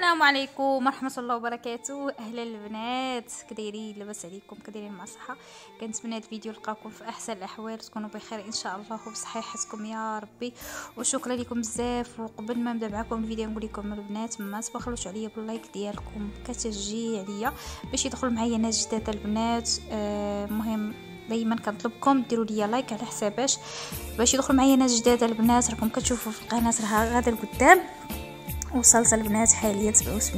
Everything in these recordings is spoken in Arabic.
السلام عليكم ورحمه الله وبركاته. اهلا البنات، كدايرين؟ لاباس عليكم؟ كدايرين مع صحه؟ كنتمنى هذا الفيديو يلقاكم في احسن الاحوال، تكونوا بخير ان شاء الله وبصحيحتكم يا ربي. وشكرا لكم بزاف. وقبل ما نبدا معكم الفيديو نقول لكم البنات ما تبخلوش عليا باللايك ديالكم كتشجيع ليا باش يدخل معايا ناس جداد البنات. مهم دايما كنطلبكم ديروا لي لايك على حساباش باش يدخل معايا ناس جداد البنات. راكم كتشوفوا في القناه راه غادا لقدام. وصلت البنات حاليا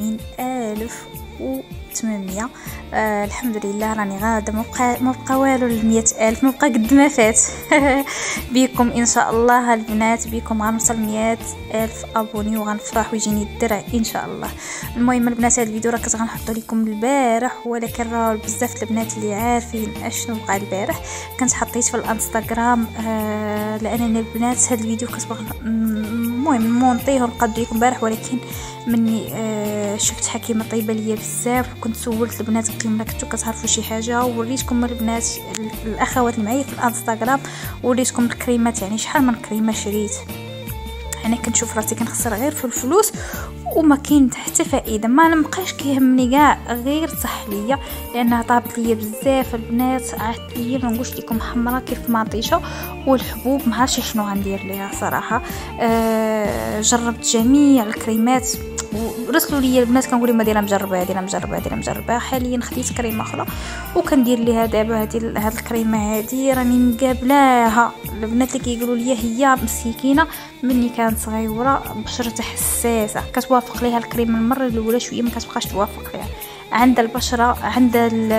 77800. الحمد لله راني غاده، ما بقى والو ل100,000، ما بقى قد ما فات. بيكم ان شاء الله البنات، بيكم غنوصل 100,000 ابوني وغنفرح ويجيني الدرع ان شاء الله. المهم البنات هذا الفيديو راه كنت غنحطو لكم البارح، ولكن راه بزاف البنات اللي عارفين اشنو وقع البارح كنت حطيت في الانستغرام. لانني البنات هذا الفيديو كتبغى المهم مونطيه ونقدو لكم البارح، ولكن مني شفت حكيمه طيبه ليا بزاف وكنت سولت البنات قلت لهم كنتو كتعرفوا شي حاجه، ووريتكم البنات الاخوات اللي معايا في الانستغرام، وريتكم الكريمات. يعني شحال من كريمه شريت، انا كنشوف راسي كنخسر غير في الفلوس وما كاين حتى فائده. ما نبقاش كيهمني كاع غير صح ليا، لانها طابت ليا بزاف البنات. عادت ليا ما نقولش لكم حمرا كيف مطيشه، والحبوب ما عرفتش شنو غندير ليها صراحه. جربت جميع الكريمات ورسلوا لي البنات كنقول لهم دايره مجربه. حاليا خديت كريمه اخرى وكندير ليها دابا هذه الكريمه هذه راني مقابلاها. البنات اللي كيقولوا لي هي مسكينه مني كانت صغيره بشرتها حساسه كتوافق ليها الكريمه المره الاولى شويه ما كتبقاش توافق ليها. عند البشره عند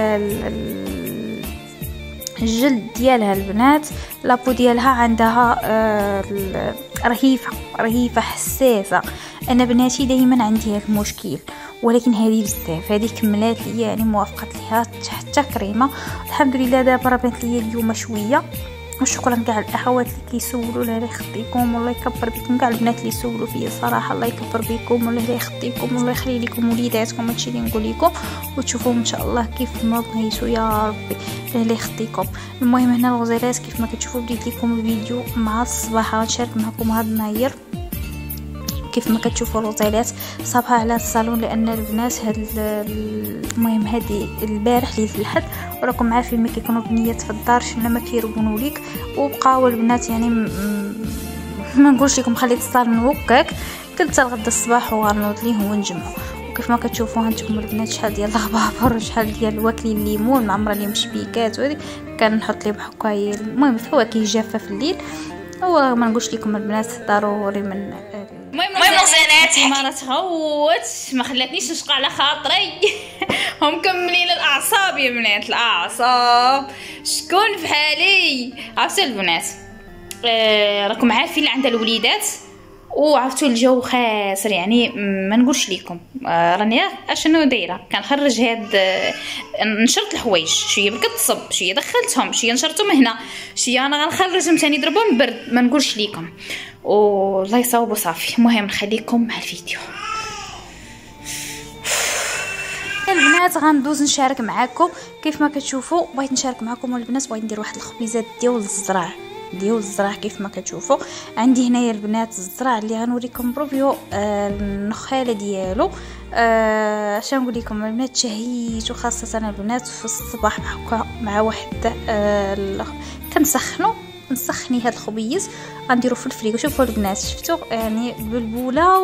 الجلد ديالها البنات لابو ديالها عندها رهيفه حساسه. انا بناتي دائما عندي هذا المشكل، ولكن هذه بزاف هذه كملات لي يعني موافقه ليها حتى كريمه. الحمد لله دابا راه بانت لي اليوم شويه. وشكرا كاع الاخوات اللي كيسولوا، الله يخطيكم والله يكبر بكم. كاع البنات اللي يسولوا فيا صراحه الله يكبر بكم والله يخطيكم والله يخلي لكم وليداتكم. هادشي اللي نقول لكم وتشوفوهم ان شاء الله كيف ما بغيتوا يا ربي، الله يخطيكم. المهم هنا الغزيرات كيف ما كتشوفوا بديت لكم الفيديو مع الصباح غنشارك معكم هذا النهار. كيف ما كتشوفوا الوطيلات صابها على الصالون، لان البنات هاد المهم هذه البارح ليله الحد وراكم عارفين ما كيكونوا بنيات في الدار شنو ما كيربونوا ليك. وبقاو البنات يعني ما نقولش لكم خليت الصالون هكاك، كنت الغدا الصباح وغنوض ليه ونجمعوا. وكيف ما كتشوفوا هانتوما البنات شحال ديال الخبابر وشحال ديال واكلين الليمون معمره ليهم شبيكات، وهذه كنحط لهم هكايا المهم فواكه جافه في الليل. وما نقولش لكم البنات ضروري من المهم الغزالات ما تغوت ما خلاتنيش نشقى على خاطري. هم مكملين الاعصاب يا بنات، الاعصاب شكون في حالي. عرفتوا البنات راكم عارفين اللي عندها الوليدات وعرفتوا الجو خاسر، يعني ما نقولش لكم راني اشنو دايره كنخرج هاد نشرت الحوايج شويه بالكتصب شويه دخلتهم شويه نشرتهم هنا شويه انا غنخرجهم ثاني ضربهم برد ما نقولش لكم والله يصاوبوا صافي. المهم نخليكم مع الفيديو البنات. غندوز نشارك معاكم كيف ما كتشوفوا. بغيت نشارك معكم البنات، بغيت ندير واحد الخبيزات ديال الزرع كيف ما كتشوفوا. عندي هنايا البنات الزرع اللي غنوريكم بروفيو النخاله ديالو. اش نقول لكم البنات شهيت، وخاصه البنات في الصباح مع واحد كنسخني هذا الخبيز غنديرو في الفريكو. شوفوا البنات شفتوا يعني بلبوله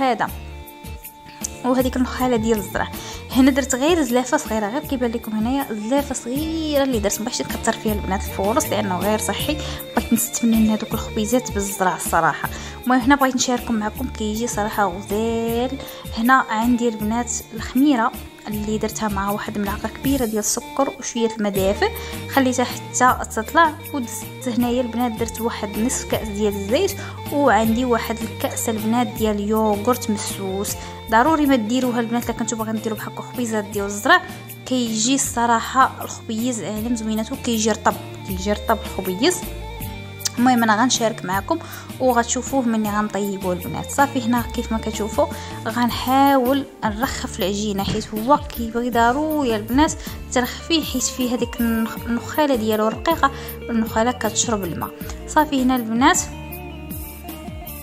وهذيك النخاله ديال الزرع. هنا درت غير زلافه صغيره غير كيبان لكم هنايا زلافه صغيره اللي درت، مابغيتش نكثر فيها البنات الفورص لانه غير صحي. بغيت نستثمر من هذوك الخبيزات بالزرع الصراحه. المهم هنا بغيت نشارككم معكم كيجي صراحه غزال. هنا عندي البنات الخميره اللي درتها مع واحد ملعقه كبيره ديال السكر وشويه الماء دافئ خليتها حتى تطلع. ودزت هنايا البنات درت واحد نصف كاس ديال الزيت، وعندي واحد الكاس البنات ديال يوغورت مسوس. ضروري ما ديروها البنات الا كنتو باغيين ديروا بحال خبيزات ديال الزرع. كيجي الصراحه الخبيز عالم زويناتو كيجي رطب الخبيز. المهم انا غنشارك معكم وغتشوفوه مني غنطيبوه البنات. صافي هنا كيف ما كتشوفوا غنحاول نرخف العجينه حيت هو كيبغي ضروري البنات ترخفيه حيت فيه هذيك النخاله ديالو رقيقه، النخاله كتشرب الماء. صافي هنا البنات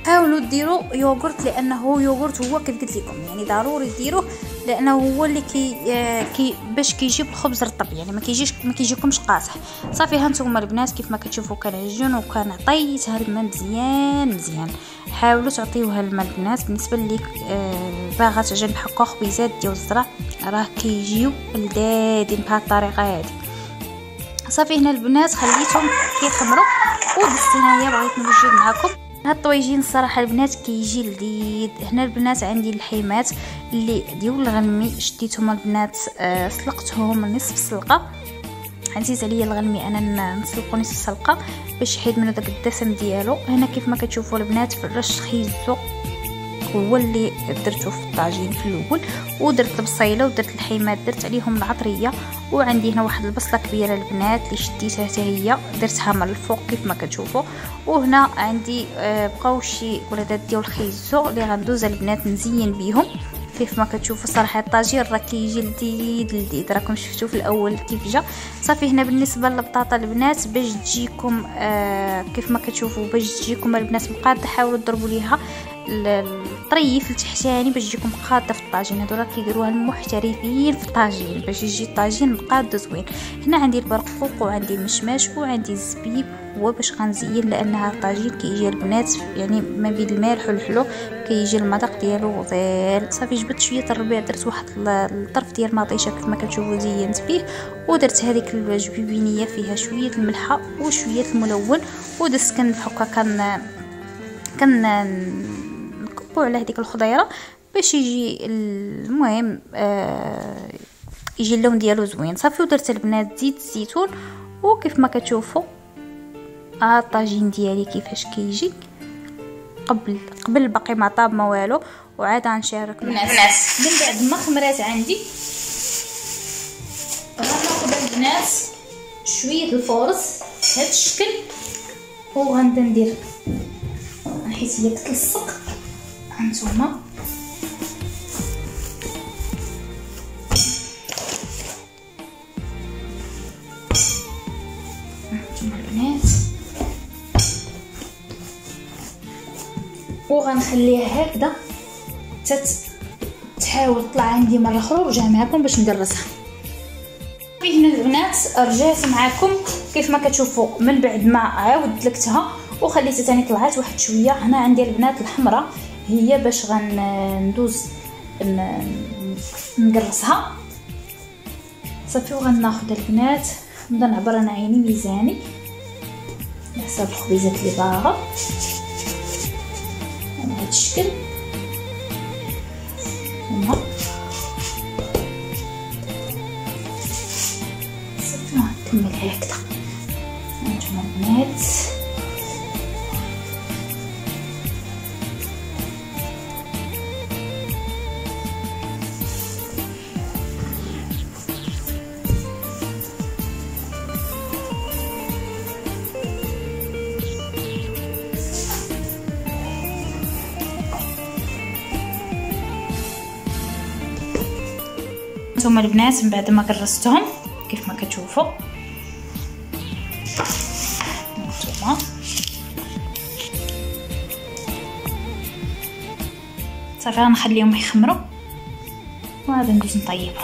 حاولوا ديروا يوغورت، لانه يوغورت هو كيف قلت لكم يعني ضروري ديروه، لانه هو اللي كي باش كيجيب الخبز رطب، يعني ما كيجيكمش قاصح. صافي ها نتوما البنات كيف ما كتشوفوا كنعجن وكنعطيتها الماء مزيان. حاولوا تعطيوها الماء البنات. بالنسبه اللي باغا تعجن هكا خبيزات ديال الزرع راه كيجيو لذاذين بهذه الطريقه هذه. صافي هنا البنات خليتهم كيخمروا ودزت هنايا بغيت نوجد معكم هاد الطويجين. الصراحه البنات كيجي لذيذ. هنا البنات عندي اللحيمات اللي ديال الغنمي، شديتهم البنات سلقتهم نصف سلقه. عزيز عليا الغنمي انا نسلقو نصف سلقه باش يحيد منه داك الدسم ديالو. هنا كيف ما كتشوفوا البنات فرشت خيزو هو اللي درته في الطاجين في الاول، ودرت البصيله ودرت الحيمات درت عليهم العطريه، وعندي هنا واحد البصله كبيره البنات اللي شديتها حتى هي درتها من الفوق كيف ما كتشوفوا. وهنا عندي بقاو شي ولادات ديال الخيزو اللي غندوز البنات نزين بيهم كيف ما كتشوفوا. صراحه الطاجين راه كيجي لذيذ راكم شفتوا في الاول كيف جا. صافي هنا بالنسبه للبطاطا البنات باش تجيكم كيف ما كتشوفوا باش تجيكم البنات مقاده، حاولوا تضربوا ليها الطريف التحتاني باش تجيكم قاده في الطاجين. هادو راه كيديروها المحترفين في الطاجين باش يجي الطاجين مقاد زوين. هنا عندي البرقوق وعندي المشماش وعندي الزبيب هو باش غنزين، لان هذا الطاجين كيجي البنات يعني ما بين المالح والحلو كيجي المذاق ديالو غزال. صافي جبت شويه الربيع درت واحد الطرف ديال مطيشه كيف ما كتشوفوا زينت فيه، ودرت هذيك الجبيبينيه فيها شويه الملحه وشويه الملون، ودرت هكا نكبو على هذيك الخضيره باش يجي المهم يجي اللون ديالو زوين. صافي ودرت البنات زيت الزيتون، وكيف ما كتشوفوا الطاجين ديالي كيفاش كيجي قبل باقي ما طاب ما والو. وعاد غنشارك البنات من بعد ما خمرات عندي غناخذ البنات شويه الفورص بهذا الشكل، وغنبدا ندير حيت هي كتلصق هانتوما. البنات وغنخليها هكذا تحاول تطلع عندي مره اخرى ورجع معكم باش نقرصها. هنا البنات رجعت معكم كيف ما كتشوفوا من بعد ما عاود دلكتها وخليتها ثاني طلعت واحد شويه. هنا عندي البنات الحمراء هي باش غندوز نقرصها. صافي وغناخذ البنات نبدا نعبر انا عيني ميزاني على حساب الخبيزات اللي باغا بهذا الشكل. هنا صافي نكمل هكذا هانتوما البنات. هانتوما البنات من بعد ما قرصتهم كيف ما كتشوفوا هانتوما صافي غنخليهم يخمروا وغادي ندوز نطيبهم.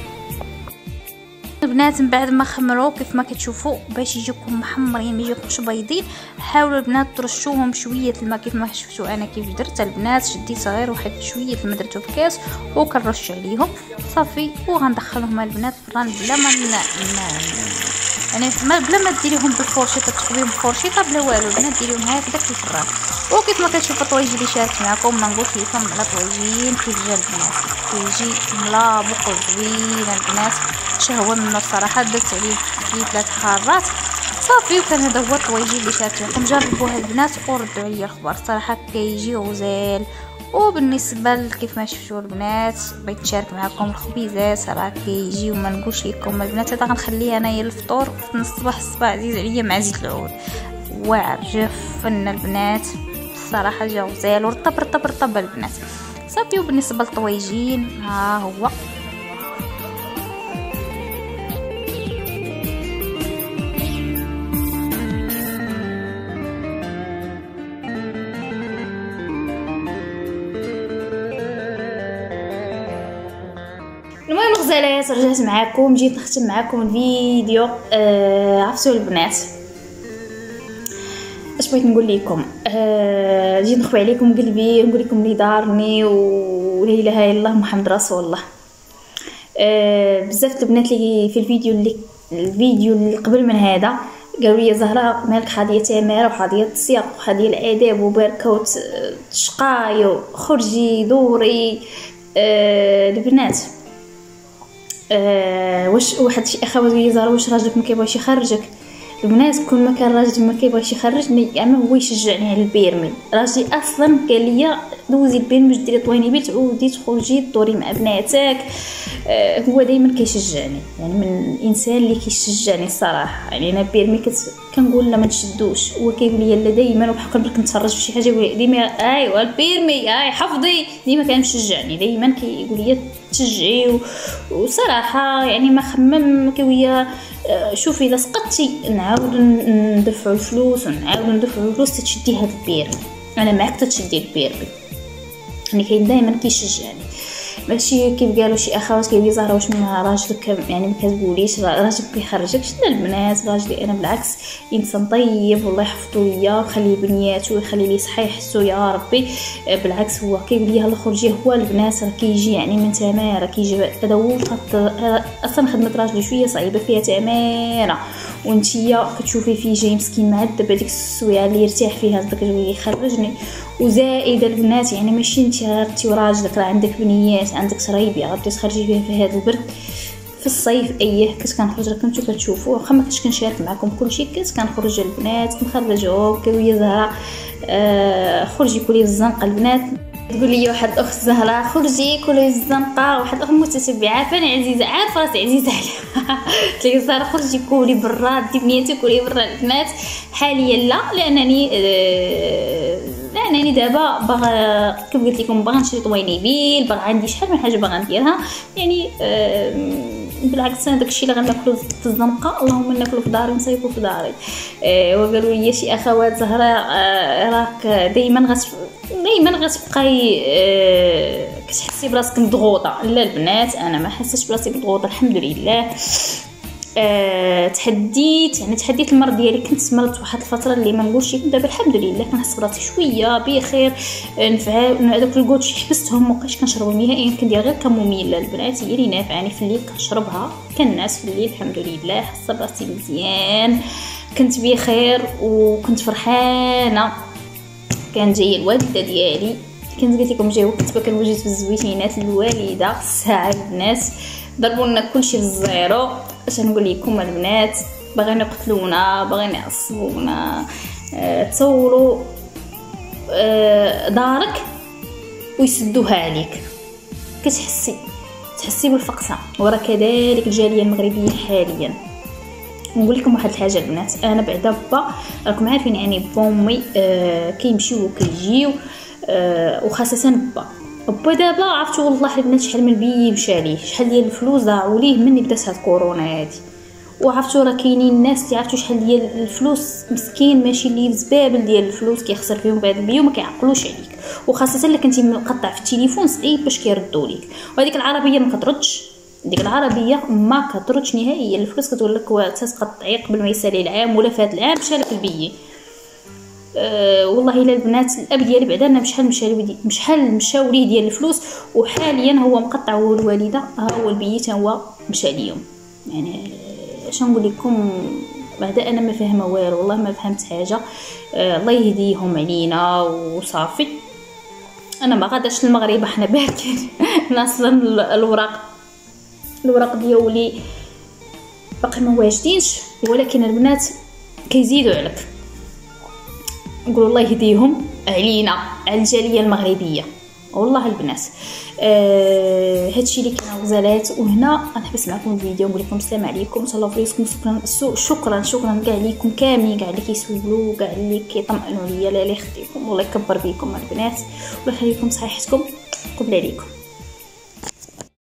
البنات من بعد ما خمروا كيف ما كتشوفوا باش يجيكم محمرين ما يجيكمش بيضين، حاولوا البنات ترشوهم شويه الماء كيف ما شفتوا انا كيف درت البنات. شديت غير واحد شويه الماء درتو في كاس وكنرش عليهم صافي. وغندخلهم البنات في الفران بلا ما يعني بلا ما ديريهم بالفرشيطه تقبيهم بالفرشيطه بلا والو. البنات ديريهم هكذا في الفران. وكيف ما كتشوفوا الطويجين اللي شاركت معكم ما نقولش لكم على طويجين كيف جا البنات كيجي ملابق وزوين البنات شهوه منه الصراحه. درت عليه 3 خرات صافي. وكان هذا هو الطويجين اللي شاركت معكم. جربوها البنات وردوا عليا الخبر الصراحه كيجي غزال. وبالنسبه كيف ما شفتوا البنات بغيت نشارك معكم الخبيزات راه كيجي وما نقولش لكم البنات. هذا غنخليه انايا للفطور في الصباح عزيز عليا مع زيت العود واعر جا فن البنات الصراحه جا غزال ورطب البنات صافي. وبالنسبه للطويجين ها هو غزالات رجعت معاكم، جيت نختم معاكم الفيديو. عرفتوا البنات اش بغيت نقول لكم؟ جيت نخوي عليكم قلبي ونقول لكم اللي دارني ولا اله الا الله محمد رسول الله. بزاف البنات اللي في الفيديو اللي قبل من هذا قالوا لي زهره مالك حاضيه تماره وحاضيه السياق وحاضيه الاداب وبركه وتشقاي خرجي دوري. البنات واش واحد شي اخوات لي زهره واش راجلك ما كيبغيش يخرجك؟ البنات كل ما كان راجل ما كيبغيش يخرجني اما هو يشجعني على البيرمي. راجلي اصلا قال لي دوزي البيرمي باش ديري طويني تعودي تخرجي تدوري مع بناتك. هو دائما كيشجعني، يعني من الانسان اللي كيشجعني الصراحه. يعني انا بيرمي كنقول لا ما تشدوش، هو كيقول لي لا دائما وبحال برك نتفرج في شي حاجه يقول لي ديما ايوا البيرمي حفظي. ديما كان مشجعني، دائما كيقول لي تشجعي وصراحه يعني ما خمم كيقول شوفي اذا سقطتي نعاود ندفعوا الفلوس ونعاود ندفعوا الفلوس تشدي هذا البيرمي. انا معاك تشدي البيرمي، يعني كاين دائما كيشجعني. ماشي كيف قالوا شي اخوات كيقولوا زهره واش من راجلك يعني ما كتقوليش راجلك كيخرجكش؟ لا البنات راجلي انا بالعكس انسان طيب والله يحفظو ليا ويخلي بنياتو ويخلي لي صحه يحسو يا ربي. بالعكس هو كيقول لي يلا خرجي. هو البنات راه كيجي يعني من تماره كيجي هذا هو اصلا خدمه راجلي شويه صعيبه فيها تماره وانتيا كتشوفي فيه جاي مسكين معذب هذيك السويعه اللي يرتاح فيها هذاك اللي يخرجني. وزائده البنات يعني ماشي انت وراجلك راه عندك بنيات عندك شرايبي غادي تخرجي فيها في هذا البرد في الصيف. كنت كنخرج لكم نتوما كتشوفوا واخا ما كنتش كنشارك معكم كلشي. كنت كنخرج البنات كنخرجهم كيقولوا زهره خرجي كلي الزنقه. البنات تقول لي واحد الاخت زهره خرجي كلي الزنقه، واحد الاخت متتبعه فانا عزيزه عارفه راسي عزيزه عليها قلت لي زهره خرجي كلي برا دي بنيتي كلي برا. البنات حاليا لا، لانني دابا باغا كيف قلت لكم باغا نشري طويني بيل، باغا عندي شحال من حاجه باغا نديرها. يعني بالعكس انا داكشي اللي غناكلو في الزنقه اللهم ناكلو في داري نصيفو في داري. وقالوا لي شي اخوات زهره راك دائما غتبقاي كتحسي براسك مضغوطه. لا البنات انا ما حسيتش براسي مضغوطه الحمد لله. تحديت المرض ديالي. كنت مرضت واحد الفتره اللي ما نقولش لكم، دابا الحمد لله كنحس براسي شويه بخير. هذوك الكوتشي حبستهم مابقيتش كنشربهم نهائيا، كندير غير كموميل. البنات هي اللي نافعاني في الليل كنشربها كنعس في الليل الحمد لله. حاسه براسي مزيان، كنت بخير وكنت فرحانه. كان جايه الوالده ديالي كنت قلت لكم جايه كنت كنوجد في الزوينات الوالده الساعه. البنات ضربوا لنا كلشي في الزيرو. اش نقول لكم البنات؟ باغيين يقتلونا باغيين يعصبونا. تصوروا دارك ويسدوها عليك تحسي بالفقصه. ورا كذلك الجاليه المغربيه حاليا. نقول لكم واحد الحاجه البنات، انا بعدا با راكم عارفين يعني بومي كيمشيو وكيجيو وخاصه با دابا عرفتوا والله البنات شحال من بي مشى ليه، شحال ديال الفلوس ضاعوا ليه من بدات هاد كورونا هادي. وعرفتوا راه كاينين الناس اللي عرفتوا شحال ديال الفلوس مسكين ماشي ليه بزبابل ديال الفلوس كيخسر فيهم في هاد البيو ما كيعقلوش عليك. وخاصه الا كنتي مقطع في التليفون صعيب باش كيردوا ليك. وهذيك العربيه ما كتردش، ديك العربيه ما كتردش نهائيا. الفلوس كتقول لك تقطعي قبل ما يسالي العام ولا فات العام مشى لك البي. والله الا البنات الاب ديالي بعدا انا شحال مشاو ليه ديال الفلوس وحاليا هو مقطع هو الوالده هو البيت هو مشى ليهم. يعني اش نقول لكم بعدا انا ما فاهمه والو والله ما فهمت حاجه. الله يهديهم علينا وصافي. انا ما غاداش المغرب حنا باكين اصلا الوراق ديالي باقي ما واجدينش، ولكن البنات كيزيدوا عليك. نقول الله يهديهم علينا على الجاليه المغربيه والله البنات. هادشي اللي كان غزالات. وهنا غنحبس معكم الفيديو نقول لكم السلام عليكم ان شاء الله وفيكم. شكرا كاع ليكم كاملين، كاع اللي كيسولوا، كاع اللي كيطمئنوا ليا. لا يخليكم والله يكبر بكم البنات ويخليكم صحيحتكم قبل عليكم.